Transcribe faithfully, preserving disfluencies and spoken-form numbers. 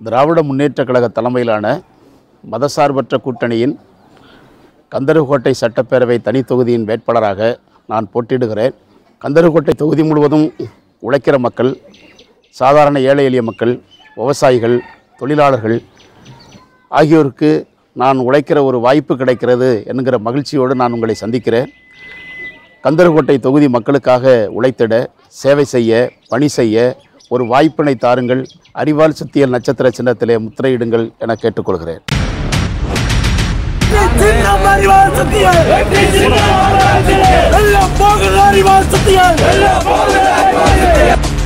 திராவிட முன்னேற்றக் கழக தலைமையிலான மதசார்பற்ற கூட்டணியின் கந்தர்வக்கோட்டை சட்டப்பேரவை தனி தொகுதியின் வேட்பாளராக நான் போட்டியிடுகிறேன். கந்தர்வக்கோட்டை தொகுதி முழுவதும் உழைக்கிற மக்கள், சாதாரண ஏழை எளிய மக்கள், விவசாயிகள், தொழிலாளர்கள் ஆகியோருக்கு நான் உழைக்கிற ஒரு வாய்ப்பு கிடைக்கிறது என்கிற மகிழ்ச்சியோடு நான் உங்களை சந்திக்கிறேன். கந்தர்வக்கோட்டை தொகுதி மக்களுக்காக உழைத்திட, சேவை செய்ய, பணி செய்ய ஒரு வாய்ப்பினை தாருங்கள். அறிவால் சுத்தியல் நட்சத்திர சின்னத்திலே முத்திரையிடுங்கள் என கேட்டுக்கொள்கிறேன். அறிவால் சுத்தியல்